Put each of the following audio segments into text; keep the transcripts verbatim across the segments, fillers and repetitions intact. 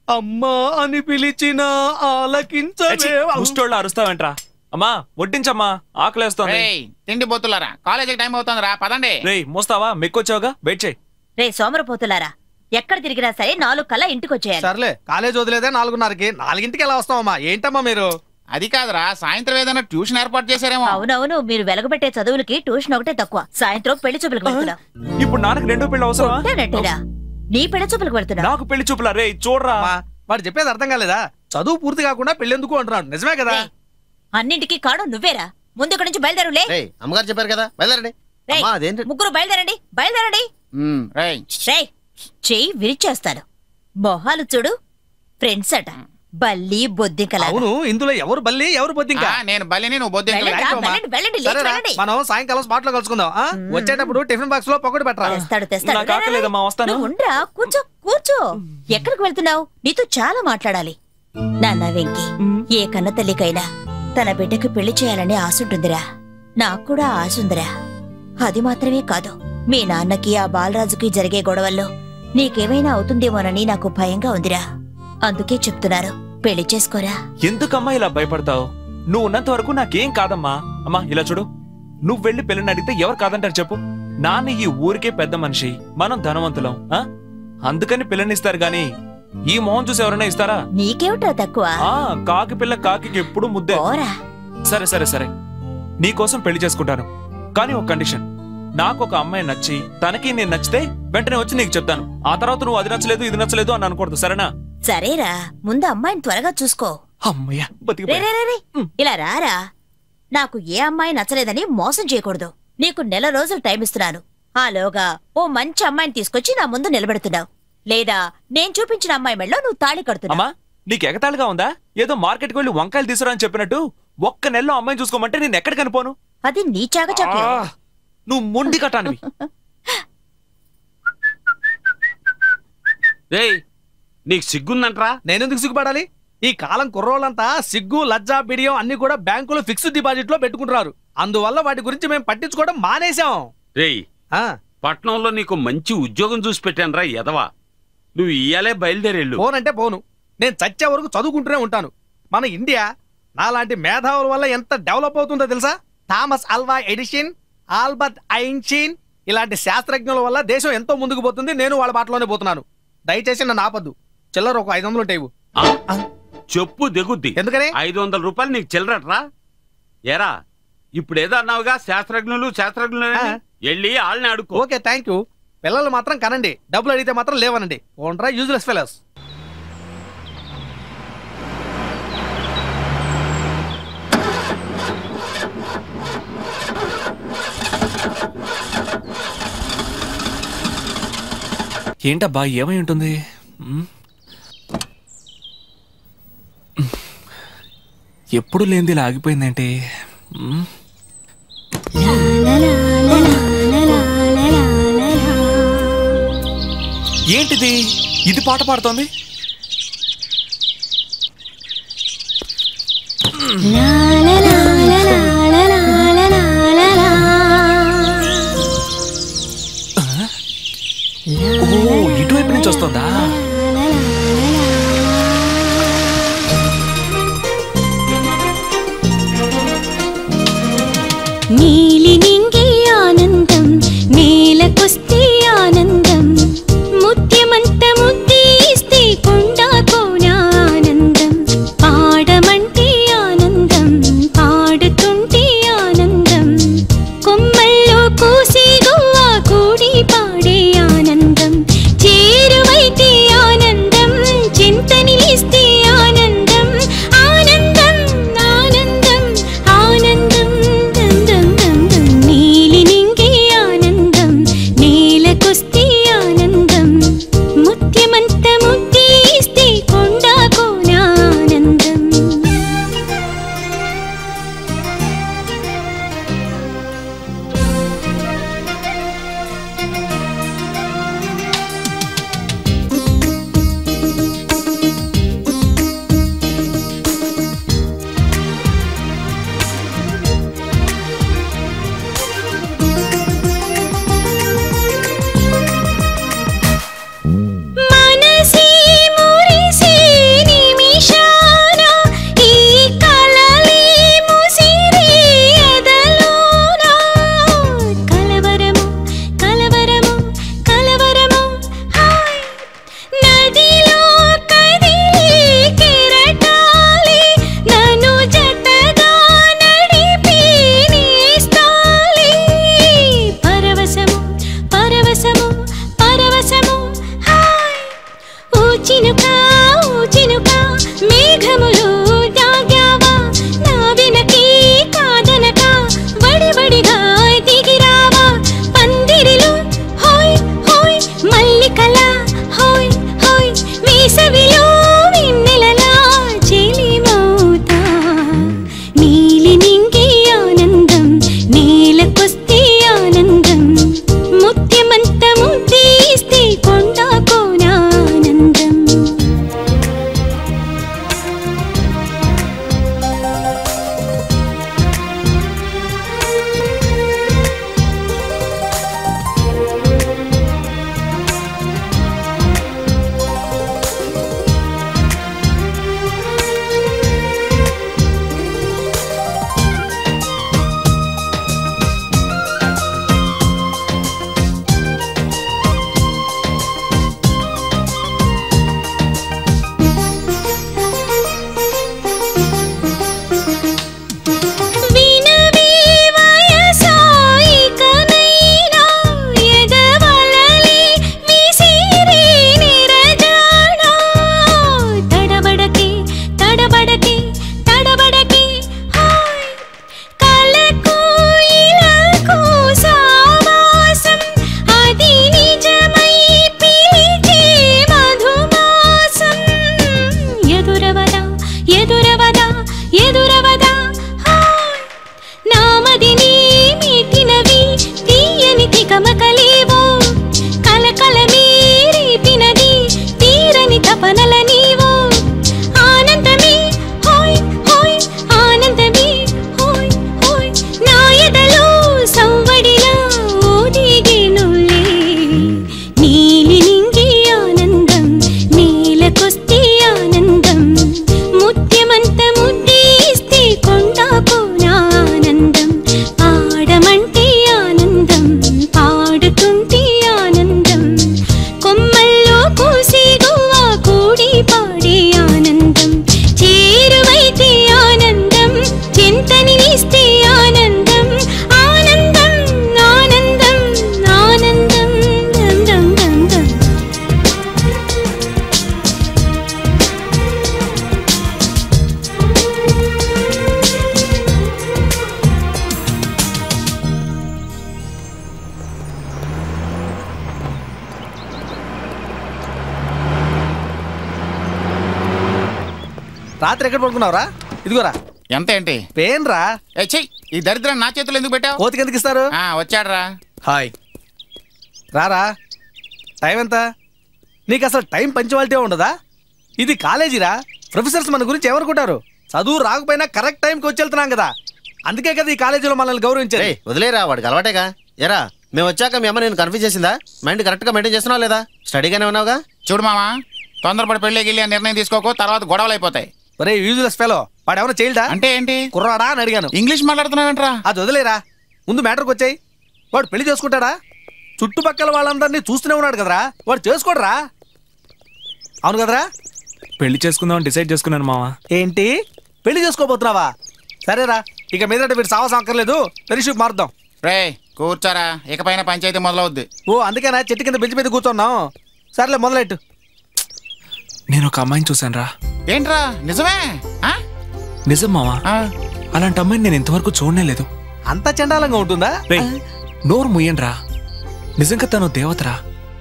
అమ్మా అని పిలిచిన ఆలకించవే. ముష్టోళ్ళు అరుస్తావేంట్రా? అమ్మా వడ్డించమ్మా, ఆకలేస్తోంది. తిండి పోతులారా, కాలేజీకి టైం అవుతుందిరా, పదండి. రే మోస్తావా, మెక్కొచ్చావుగా, వెయిట్ చేయి. రే సోమరపోతులారా, ఎక్కడ తిరిగినా సరే నాలుగు కల్లా ఇంటికి వచ్చేయాలి. సర్లే, కాలేజ్ వదిలేదే నాలుగున్నరకి, నాలుగింటికి ఎలా వస్తావమ్మా? ఏంటమ్మా మీరు? అది కాదురా, సాయంత్రం ఏదైనా ట్యూషన్ ఏర్పాటు చేశారేమో. అవునవును, మీరు వెలగబెట్టే చదువులకి ట్యూషన్ ఒకటే తక్కువ. సాయంత్రం పెళ్లి చూపులకు వెళ్తున్నాం. ఇప్పుడు నాన్నకి రెండో పెళ్లి అవసరమా? నీ పెళ్లి చూపులకు వెళ్తున్నా. నాకు పెళ్లి చూపులా? రే చూడరా, వాడు చెప్పేది అర్థం కాలేదా? చదువు పూర్తి కాకుండా పెళ్ళెందుకు అంటున్నాడు, నిజమే కదా? అన్నింటికి కాడు నువ్వేరా. ముందు ఇక్కడి నుంచి బయలుదేరులే. అమ్మగారు చెప్పారు కదా, బయలుదేరండి. ముగ్గురు బయలుదేరండి, బయలుదేరండి. చెయ్యి విరిచేస్తాను. మొహాలు చూడు, ఫ్రెండ్స్ అట. బల్లి బొద్దింకలా. అవును, ఇందులో ఎవరు బల్లి ఎవరు బొద్దింక? నేను బల్లిని, నువ్వు బొద్దింక. మనం సాయంకాలం స్పాట్ లో కలుసుకుందాం. వచ్చేటప్పుడు టిఫిన్ బాక్స్ లో పకోడీ పెట్టరా. తెస్తాడు తెస్తాడు. ఉండరా, కూర్చో కూర్చో. ఎక్కడికి వెళ్తున్నావు? నీతో చాలా మాట్లాడాలి. నాన్న వెంకీ, ఏ కన్న తల్లికైనా తన బిడ్డకు పెళ్లి చేయాలని ఆశుంటుందిరా. నాకు కూడా ఆశుందిరా. అది మాత్రమే కాదు, మీ నాన్నకి ఆ బాలరాజుకి జరిగే గొడవల్లో నీకేమైనా అవుతుందేమోనని నాకు భయంగా ఉందిరా. అందుకే చెప్తున్నారు, పెళ్లి చేసుకోరా. ఎందుకమ్మా ఇలా భయపడతావు? నువ్వు ఉన్నంత వరకు నాకేం కాదమ్మా. అమ్మా ఇలా చూడు, నువ్వు వెళ్లి పెళ్లిని అడిగితే ఎవరు కాదంటారు చెప్పు? నాన్న ఈ ఊరికే పెద్ద మనిషి, మనం ధనవంతులం. అందుకని పిల్లనిస్తారు గాని ఈ మొహం చూసి ఎవరైనా ఇస్తారా? నీకేమిటా తక్కువ? కాకి పిల్ల కాకి ఎప్పుడు ముద్దే. సరే సరే సరే, నీకోసం పెళ్లి చేసుకుంటాను, కానీ ఒక కండిషన్. నాకు ఒక అమ్మాయి నచ్చి తనకి నేను నచ్చితే వెంటనే వచ్చి నీకు చెప్తాను. ఆ తర్వాత నువ్వు అది నచ్చలేదు ఇది నచ్చలేదు అని అనకూడదు, సరేనా? సరేరా, ముందు అమ్మాయిని త్వరగా చూసుకో. అమ్మయ్యా, ఇలా రారా. నాకు ఏ అమ్మాయి నచ్చలేదని మోసం చేయకూడదు. నీకు నెల రోజులు టైం ఇస్తున్నాను. ఆలోగా ఓ మంచి అమ్మాయిని తీసుకొచ్చి నా ముందు నిలబెడుతున్నావు, లేదా నేను చూపించిన అమ్మాయి మెళ్ళో నువ్వు తాళి కడుతున్నావా? నీకు ఎగతాళిగా ఉందా? ఏదో మార్కెట్కి వెళ్ళి వంకాయలు తీసుకురా అని చెప్పినట్టు ఒక్క నెలలో అమ్మాయిని చూసుకోమంటే నేను ఎక్కడికి కనిపోను? అది నీ చాకచక్యం. నువ్వు మొండి కట్టానివి. నీకు సిగ్గుందంట్రా? నేనెందుకు సిగ్గుపడాలి? ఈ కాలం కుర్రోళ్ళంతా సిగ్గు లజ్జా బిడియం అన్ని కూడా బ్యాంకులో ఫిక్స్డ్ డిపాజిట్ లో పెట్టుకుంటున్నారు. అందువల్ల వాటి గురించి మేము పట్టించుకోవడం మానేశాం. రేయ్, పట్నంలో నీకు మంచి ఉద్యోగం చూసి పెట్టాను రా ఎదవా. నువ్వు ఇయ్యాలే బయలుదేరేళ్ళు. పోనంటే పోను, నేను చచ్చే వరకు చదువుకుంటూనే ఉంటాను. మన ఇండియా నాలాంటి మేధావుల వల్ల ఎంత డెవలప్ అవుతుందో తెలుసా? Thomas Alva Edison, Albert Einstein ఇలాంటి శాస్త్రజ్ఞుల వల్ల దేశం ఎంతో ముందుకు పోతుంది. నేను వాళ్ళ బాటలోనే పోతున్నాను. దయచేసి నన్ను ఆపద్దు. చిల్లర ఒక ఐదు వందలు ఉంటాయి. చెప్పు దిగుద్ది. ఎందుకని? ఐదు వందల రూపాయలు నీకు చిల్లరట్రా? ఏరా, ఇప్పుడు ఏదో అన్నావుగా శాస్త్రజ్ఞులు శాస్త్రజ్ఞులు వెళ్ళి వాళ్ళని అడుకో. Okay, thank you. పిల్లలు మాత్రం కనండి, డబ్బులు అడిగితే మాత్రం లేవనండి. ఓన్రా యూజ్లెస్ ఫెలోస్. ఏంటబ్బా, ఏమై ఉంటుంది? ఎప్పుడు లేనిది ఇలా ఆగిపోయిందేంటి? ఏంటిది? ఇది పాట పాడుతోంది. ఓ, ఇటువైపు నుంచి వస్తుందా? నీలి నింగి ఆనందం, నేలకొస్తే ఆనందం, ముత్యమంత ముద్దీస్తే కొండా కోన ఆనందం, పాడమంటే ఆనందం, పాడుతుంటే ఆనందం, కొమ్మల్లో కూసి గువ్వా కూడి పాడే ఆనందం, చేరువైతే ఆనందం, చింత నిలిస్తే ఆనందం, ఆనందం ఆనందం ఆనందం. హాయిగా దిగిరావా పందిరిలో హోయ్ హోయ్ మల్లికల హోయ్ హోయ్ వేసవిలో వెన్నెలలా చెలిమౌతా నీలి నింగి ఆనందం నేలకొస్తే ఆనందం ముత్యమంత ముద్దీస్తే కొండ కోనానందం రాత్రి ఎక్కడ పడుకున్నావురా? ఇదిగోరా. ఎంత ఏంటి? పెయిన్ రా. ఏ చెయ్యి, ఈ దరిద్రం నా చేతులు ఎందుకు పెట్టావు? కోతికి ఎందుకు ఇస్తారు? వచ్చాడరా. హాయ్ రారా. టైం ఎంత? నీకు అసలు టైం పంచువాలిటీ ఉండదా? ఇది కాలేజీరా. ప్రొఫెసర్స్ మన గురించి ఎవరుకుంటారు? చదువు రాకపోయినా కరెక్ట్ టైంకి వచ్చి వెళ్తున్నాం కదా, అందుకే కదా ఈ కాలేజీలో మనల్ని గౌరవించారు. వదిలేరా, వాడికి అలవాటేగా. ఎరా మేము వచ్చాక మీ అమ్మ నేను కన్ఫ్యూజ్ చేసిందా? మైండ్ కరెక్ట్ గా మెయింటైన్ చేస్తున్నావు లేదా? స్టడీగానే ఉన్నావుగా? చూడు మామా, తొందరపడి పెళ్ళికి వెళ్ళి నిర్ణయం తీసుకోకు, తర్వాత గొడవలు అయిపోతాయి. ఒరే యూజ్లెస్ ఫెలో, వాడు ఎవరైనా చైల్డా? అంటే ఏంటి? కుర్రాడా అని అడిగాను. ఇంగ్లీష్ మాట్లాడుతున్నావేంట్రా? అది వదిలేరా, ముందు మ్యాటర్కి వచ్చాయి. వాడు పెళ్లి చేసుకుంటాడా? చుట్టుపక్కల వాళ్ళందరినీ చూస్తూనే ఉన్నాడు కదరా, వాడు చేసుకోడరా. అవును కదరా? పెళ్లి చేసుకుందామని డిసైడ్ చేసుకున్నాను మావా. ఏంటి పెళ్లి చేసుకోబోతున్నావా? సరేరా, ఇక మీదట వీడు సావసం అక్కర్లేదు, పెళ్లి మారుద్దాం. రే కూర్చోరా, ఇకపైన పంచాయతీ మొదలవుద్ది. ఓ అందుకేనా చెట్టు కింద బెంచి మీద కూర్చున్నాం. సరేలే మొదలెట్టు. నేను ఒక అమ్మాయిని చూశాను రా. ఏంట్రా నిజమే? నిజం మావా, అలాంటి అమ్మాయిని నేను ఇంతవరకు చూడనే లేదు. అంత చండాలంగా ఉంటుందా? నోరు ముయ్యండి రా, నిజంగా తను దేవతరా.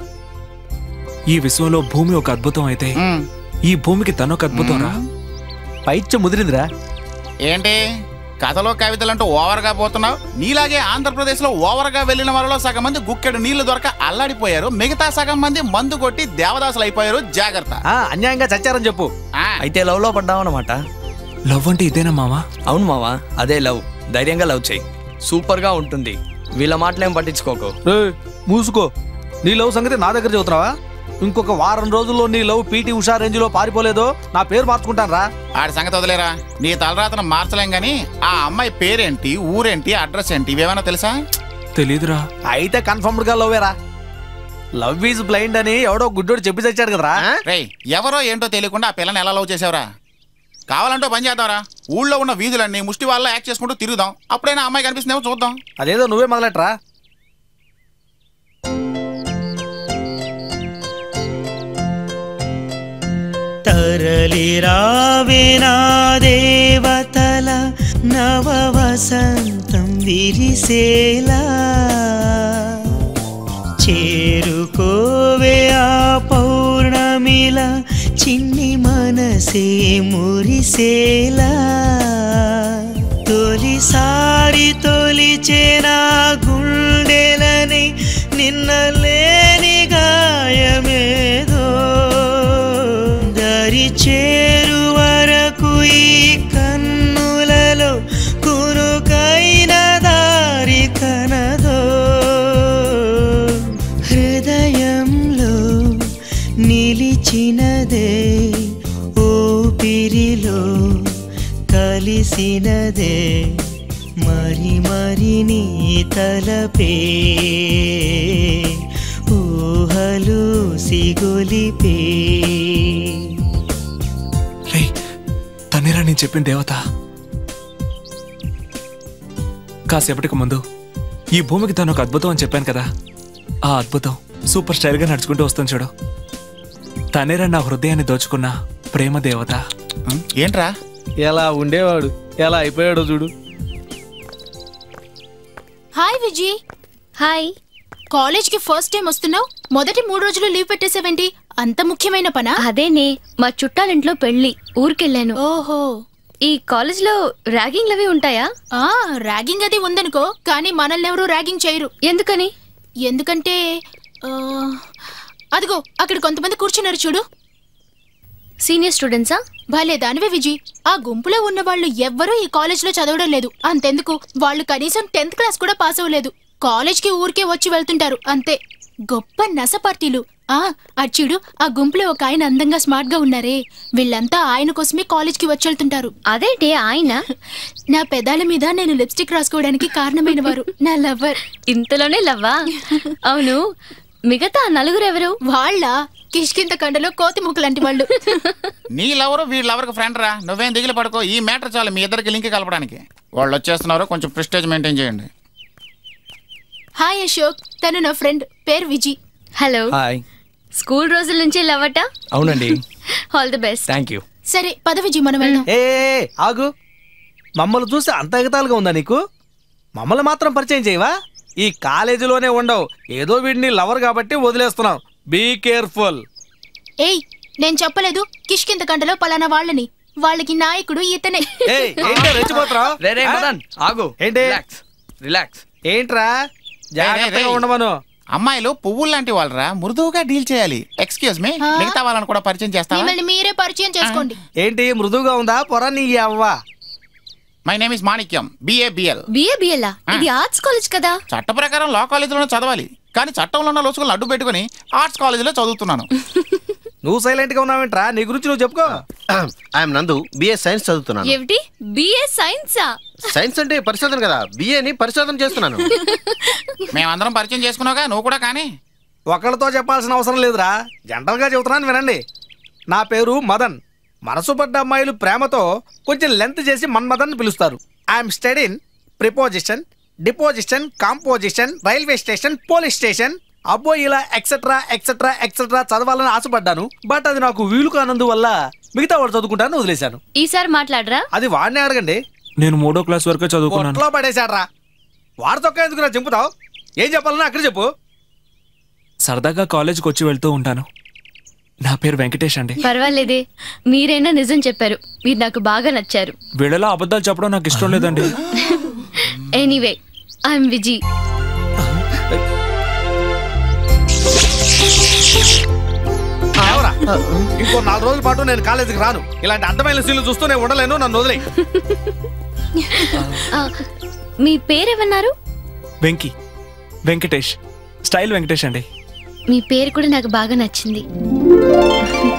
ఈ విశ్వంలో భూమి ఒక అద్భుతం అయితే ఈ భూమికి తను ఒక అద్భుతం రా. పైచ్య ముదిరిందిరా. ఏంటి కథలో కవితలంటూ ఓవర్ గా పోతున్నావు? నీలాగే ఆంధ్రప్రదేశ్ లో ఓవర్ గా వెళ్లిన వాళ్ళలో సగం మంది గుక్కెడు నీళ్లు దొరక అల్లాడిపోయారు, మిగతా సగం మంది మందు కొట్టి దేవదాసులు అయిపోయారు. జాగ్రత్త. అన్యాయంగా చచ్చారని చెప్పు. అయితే లవ్ లో పడ్డావన్నమాట. లవ్ అంటే ఇదేనా మావా? అవును మావా, అదే లవ్. ధైర్యంగా లవ్ చేయి, సూపర్ గా ఉంటుంది. వీళ్ళ మాటలేం పట్టించుకోకు. మూసుకో. నీ లవ్ సంగతి నా దగ్గర చెబుతున్నావా? ఇంకొక వారం రోజుల్లో నీ లవ్ పీటీ ఉషా రేంజ్ లో పారిపోలేదో నా పేరు మార్చుకుంటాను రా. ఆడి సంగతి వదిలేరా, నీ తలరాతను మార్చలేం గాని ఆ అమ్మాయి పేరేంటి, ఊరేంటి, అడ్రస్ ఏంటి, ఇవేమన్నా తెలుసా? తెలీదురా. అయితే కన్ఫర్మ్డ్ గా లవ్వేరా. లవ్ ఈజ్ బ్లైండ్ అని ఎవడో గుడ్డోడు చెప్పి తెచ్చాడు కదరా. రే ఎవరో ఏంటో తెలియకుండా ఆ పిల్లని ఎలా లవ్ చేసావురా? కావాలంటో పని చేద్దాంరా, ఊళ్ళో ఉన్న వీధులన్నీ ముష్టి వాళ్ళ యాక్ట్ చేసుకుంటూ తిరుగుదాం, అప్పుడైనా అమ్మాయి కనిపిస్తుందేమో చూద్దాం. అదేదో నువ్వే మొదలెట్రా. తరలిరావే నా దేవతల నవ వసంతం విరిసేలా చేరుకోవే ఆ పౌర్ణమిలా చిన్ని మనసే మురిసేలా తొలిసారి తొలిచేనా గుండెలని నిన్న లేని గాయమేదో దరి చేరు వరకు ఈ కన్నులలో కురుకైన దారి కనదో హృదయంలో నిలిచినదే ఊపిరిలో కలిసినదే మరి మరి నీ తలపే ఊహలు సిగొలిపే. రే తనేరా నేను చెప్పిన దేవత. కాసేపటికి ముందు ఈ భూమికి తను ఒక అద్భుతం అని చెప్పాను కదా, ఆ అద్భుతం సూపర్ స్టైల్ గా నడుచుకుంటూ వస్తుంది చూడు. తనేరా నా హృదయాన్ని దోచుకున్న ప్రేమ దేవత. ఏంట్రా ఎలా ఉండేవాడు ఎలా అయిపోయాడో చూడు. హాయ్ విజీ. హాయ్. కాలేజ్ కి ఫస్ట్ టైం వస్తున్నావు, మొదటి మూడు రోజులు లీవ్ పెట్టేసావేంటి? అంత ముఖ్యమైన పనా? అదేనే, మా చుట్టాలింట్లో పెళ్లి, ఊరికెళ్ళాను. ఓహో. ఈ కాలేజ్ లో ర్యాగింగ్ అవి ఉంటాయా? ఆ ర్యాగింగ్ అది ఉందనుకో, కానీ మనల్ని ఎవరు ర్యాగింగ్ చేయరు. ఎందుకని? ఎందుకంటే అదిగో అక్కడ కొంతమంది కూర్చున్నారు చూడు. సీనియర్ స్టూడెంట్సా? భలే దానివే విజీ. ఆ గుంపులో ఉన్న వాళ్ళు ఎవ్వరూ ఈ కాలేజ్ లో చదవడం లేదు. అంతెందుకు, వాళ్ళు కనీసం టెన్త్ క్లాస్ కూడా పాస్ అవ్వలేదు. కాలేజ్ కి ఊరికే వచ్చి వెళ్తుంటారు అంతే. గొప్ప నస పార్టీలు. ఆ అచ్చుడు, ఆ గుంపులో ఒక ఆయన అందంగా స్మార్ట్ గా ఉన్నారే, వీళ్ళంతా ఆయన కోసమే కాలేజ్ కి వచ్చి వెళ్తుంటారు. అదేంటి ఆయన? నా పెదాల మీద నేను లిప్స్టిక్ రాసుకోవడానికి కారణమైన వారు, నా లవర్. ఇంతలోనే లవ్వా? అవును, మిగతా నలుగురు ఎవరు? వాళ్ళ కిష్కింత కండలో కోతి ముక్కు లాంటి వాళ్ళు. నీళ్ళెవరు వీళ్ళెవరికి ఫ్రెండ్ రా, నువ్వేం దిగులు పడుకో. ఈ మ్యాటర్ చాలు మీ ఇద్దరికి లింక్ కలపడానికి. వాళ్ళు వచ్చేస్తున్నారు, కొంచెం ప్రెస్టేజ్ మెయింటైన్ చేయండి. హాయ్ అశోక్, తను నా ఫ్రెండ్, పేరు విజీ. హలో. హాయ్. స్కూల్ రోజుల నుంచి లవ్వట? అవునండి. All the best. Thank you. సరే పద విజీ, మనం వెళ్దాం. ఏ ఆగు, మమ్మల్ని చూసి అంత ఎగతాలుగా ఉందా నీకు? మమ్మల్ని మాత్రం పరిచయం చేయవా? ఈ కాలేజీలోనే ఉండవు, ఏదో వీడిని లవర్ కాబట్టి వదిలేస్తున్నాం. Be careful. ఏయ్, నేను చెప్పలేదు కిష్కింత కండలో పలానా వాళ్ళని. వాళ్ళకి నాయకుడు ఇతనే. ఆగు. ఏంటి రిలాక్స్. ఏంట్రా జాగ్రత్తగా ఉండమను. అమ్మాయిలు పువ్వులు లాంటి వాళ్ళరా, మృదువుగా డీల్ చేయాలి. ఎక్స్క్యూజ్ మీ, మిగతా వాళ్ళని కూడా పరిచయం చేస్తావా? మిమ్మల్ని మీరే పరిచయం చేసుకోండి. ఏంటి మృదువుగా ఉందా? పొర నీ అవ్వా. My name is Manikyam, BABL. BABL ఇది ఆర్ట్స్ కాలేజ్ కదా? చట్ట ప్రకారం లా కాలేజీలోనే చదవాలి, కానీ చట్టంలో ఉన్న లోసుకులను అడ్డు పెట్టుకుని ఆర్ట్స్ కాలేజీలో చదువుతున్నాను. నువ్వు సైలెంట్ గా ఉన్నావేంట్రా? నీ గురించి నువ్వు చెప్పుకో. ఐఎమ్ నందు, బిఏ సైన్స్ చదువుతున్నాను. ఏమిటి బిఏ సైన్సా? సైన్స్ అంటే పరిశోధన కదా, బిఏని పరిశోధన చేస్తున్నాను. మేమందరం పరిచయం చేసుకున్నావుగా, నువ్వు కూడా కానీ. ఒకళ్ళతో చెప్పాల్సిన అవసరం లేదురా, జనరల్ గా చెబుతున్నాను వినండి. నా పేరు మదన్. మనసు పడ్డ అమ్మాయిలు ప్రేమతో కొంచెం లెంత్ చేసి మన్మదన్ పిలుస్తారు. I'm studying preposition, deposition, composition, railway station, police station, అబ్బో ఇలా ఎక్సెట్రా ఎక్సెట్రా ఎక్సెట్రా చదవాలని ఆశపడ్డాను. బట్ అది నాకు వీలు కానందు వల్ల మిగతా వాడు చదువుకుంటాను వదిలేశాను. ఈసారి మాట్లాడరా? అది వాడినే అడగండి. నేను మూడో క్లాస్ వరకు చదువుకున్నాను. కొట్లో పడేశాడ్రా. వాడితో ఎందుకు చెంపుతావు? ఏం చెప్పాలన్నా అక్కడ చెప్పు. సరదాగా కాలేజ్కి వచ్చి వెళ్తూ ఉంటాను. నా పేరు వెంకటేష్ అండి. పర్వాలేదే, మీరైనా నిజం చెప్పారు. మీరు నాకు బాగా నచ్చారు. వీళ్ళలో అబద్ధాలు చెప్పడం నాకు ఇష్టం లేదండి. Anyway, I'm Viji. ఇంకో నాలుగు రోజుల పాటు నేను కాలేజీకి రాను. ఇలాంటి అర్థమైన సీన్లు చూస్తూ నేను ఉండలేను, నన్ను వదిలే. మీ పేరేమన్నారు? వెంకీ, వెంకటేష్, స్టైల్ వెంకటేష్ అండి. మీ పేరు కూడా నాకు బాగా నచ్చింది.